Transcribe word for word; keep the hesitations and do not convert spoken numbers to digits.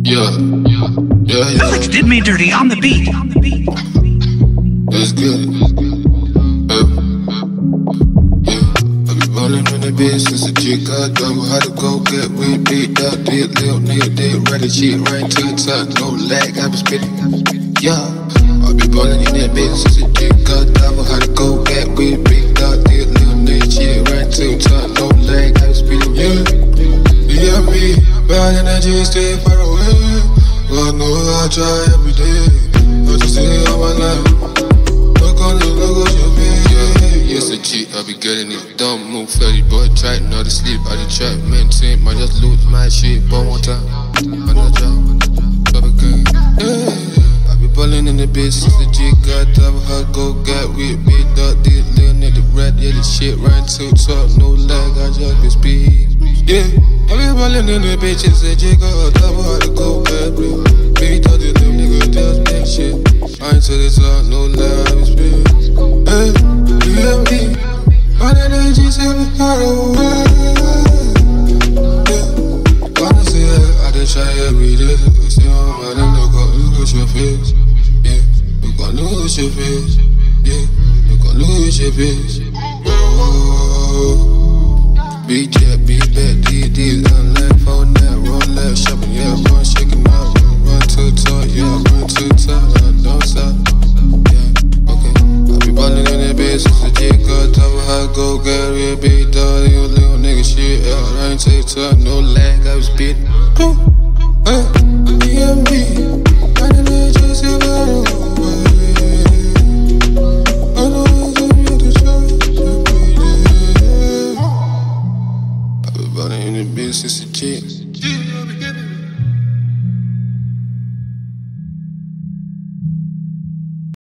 Yeah, yeah, yeah. FXLIX did me dirty on the beat. That's good. Uh, yeah, I be ballin' in the bitch since a chick got double. How to go get weed, beat up, did little nigga, did ready shit right to the top, no lag, I be spittin'. Yeah, I be ballin' in that bitch since a chick got double. How to go get weed, beat up, did little nigga shit right to the top, no lag, I be spittin'. Yeah, yeah, me, bad energy, stay far away. God know I try every day, I just stay on my life. Look on the logo, you be. Yeah, yes, a G, I be getting it. Don't move, fatty boy, try not to sleep. I just try, maintain, might just lose my shit. But one time, another job, stop again. Yeah, I be ballin' in the bitch since the G got double. Her go, got weed, beat up, this little nigga red, yeah, this shit right to top, no lag, I just be speed. Yeah, I be ballin' in the bitch since the G got double. How to go, bad, bro. Beat up, this little nigga just make shit. I ain't to the top, no lag, I be speed. Hey, you hear me? My energy set me far away. Yeah, wanna see it, I just try every day. See how my name look up, look at your face. Yeah, look at look at your face. Yeah, look at look at your face. Oh, beat that, beat back, D D, unlike phone that, roll that,